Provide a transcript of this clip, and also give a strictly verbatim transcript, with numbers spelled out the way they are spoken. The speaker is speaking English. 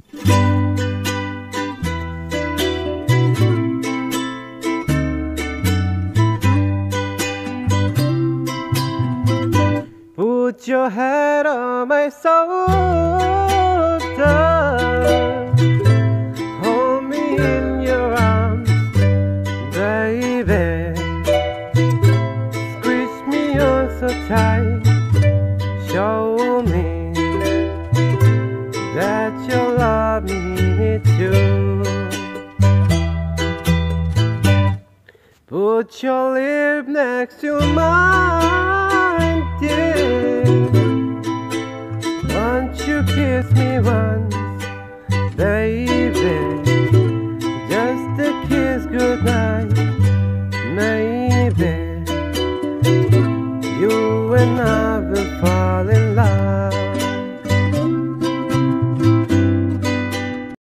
Put your head on my shoulder, hold me in your arms, baby. Squeeze me on so tight, show me that you love me too. Put your lip next to mine, dear. Won't you kiss me once, baby? Just a kiss goodnight, maybe. You and I